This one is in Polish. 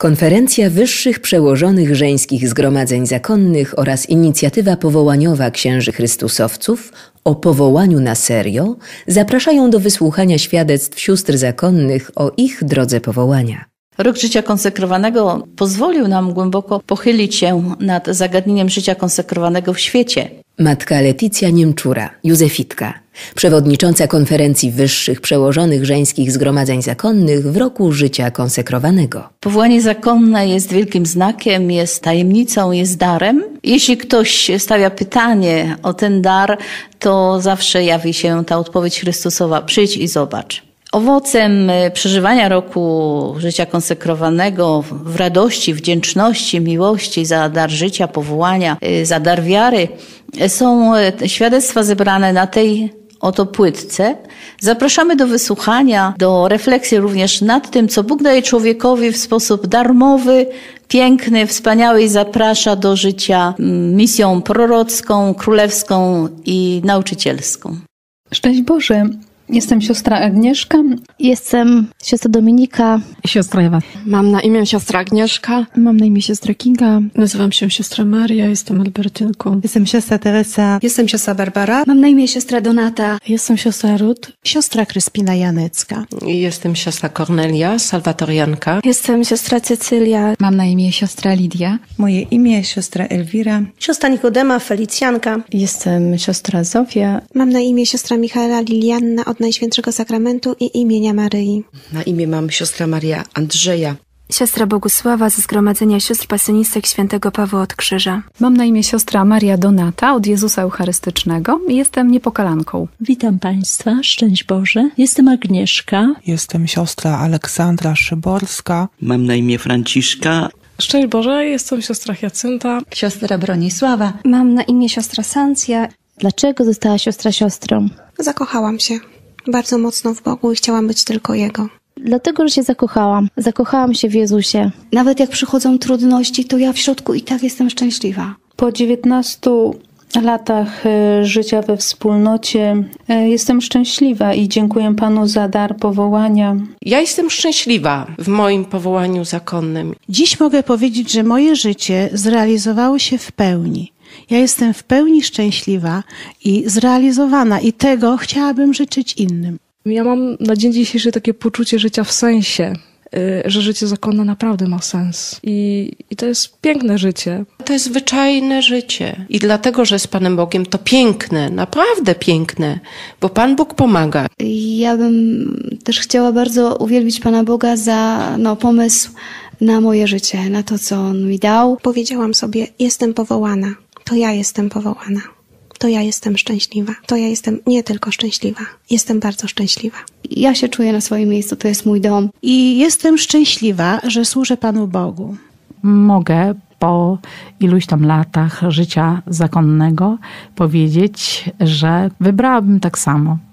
Konferencja Wyższych Przełożonych Żeńskich Zgromadzeń Zakonnych oraz inicjatywa powołaniowa księży chrystusowców o powołaniu na serio zapraszają do wysłuchania świadectw sióstr zakonnych o ich drodze powołania. Rok życia konsekrowanego pozwolił nam głęboko pochylić się nad zagadnieniem życia konsekrowanego w świecie. Matka Leticja Niemczura, Józefitka, przewodnicząca Konferencji Wyższych Przełożonych Żeńskich Zgromadzeń Zakonnych w roku życia konsekrowanego. Powołanie zakonne jest wielkim znakiem, jest tajemnicą, jest darem. Jeśli ktoś stawia pytanie o ten dar, to zawsze jawi się ta odpowiedź Chrystusowa: przyjdź i zobacz. Owocem przeżywania roku życia konsekrowanego w radości, wdzięczności, miłości za dar życia, powołania, za dar wiary są świadectwa zebrane na tej oto płytce. Zapraszamy do wysłuchania, do refleksji również nad tym, co Bóg daje człowiekowi w sposób darmowy, piękny, wspaniały i zaprasza do życia misją prorocką, królewską i nauczycielską. Szczęść Boże! Jestem siostra Agnieszka. Jestem siostra Dominika. Siostra Ewa. Mam na imię siostra Agnieszka. Mam na imię siostra Kinga. Nazywam się siostra Maria, jestem Albertynką. Jestem siostra Teresa. Jestem siostra Barbara. Mam na imię siostra Donata. Jestem siostra Ruth. Siostra Kryspina Janecka. Jestem siostra Kornelia, salwatorianka. Jestem siostra Cecylia. Mam na imię siostra Lidia. Moje imię siostra Elwira. Siostra Nikodema, Felicjanka. Jestem siostra Zofia. Mam na imię siostra Michaela Lilianna od Najświętszego Sakramentu i imienia Maryi. Na imię mam siostra Maria Andrzeja. Siostra Bogusława ze Zgromadzenia Sióstr Pasjonistek Świętego Pawła od Krzyża. Mam na imię siostra Maria Donata od Jezusa Eucharystycznego i jestem niepokalanką. Witam Państwa, szczęść Boże. Jestem Agnieszka. Jestem siostra Aleksandra Szyborska. Mam na imię Franciszka. Szczęść Boże, jestem siostra Jacynta. Siostra Bronisława. Mam na imię siostra Sancja. Dlaczego została siostra siostrą? Zakochałam się bardzo mocno w Bogu i chciałam być tylko Jego. Dlatego, że się zakochałam. Zakochałam się w Jezusie. Nawet jak przychodzą trudności, to ja w środku i tak jestem szczęśliwa. Po 19 latach życia we wspólnocie jestem szczęśliwa i dziękuję Panu za dar powołania. Ja jestem szczęśliwa w moim powołaniu zakonnym. Dziś mogę powiedzieć, że moje życie zrealizowało się w pełni. Ja jestem w pełni szczęśliwa i zrealizowana i tego chciałabym życzyć innym. Ja mam na dzień dzisiejszy takie poczucie życia w sensie, że życie zakonne naprawdę ma sens. I to jest piękne życie. To jest zwyczajne życie. I dlatego, że z Panem Bogiem to piękne, naprawdę piękne, bo Pan Bóg pomaga. Ja bym też chciała bardzo uwielbić Pana Boga za pomysł na moje życie, na to, co On mi dał. Powiedziałam sobie, jestem powołana. To ja jestem powołana. To ja jestem szczęśliwa. To ja jestem nie tylko szczęśliwa. Jestem bardzo szczęśliwa. Ja się czuję na swoim miejscu, to jest mój dom. I jestem szczęśliwa, że służę Panu Bogu. Mogę po iluś tam latach życia zakonnego powiedzieć, że wybrałabym tak samo.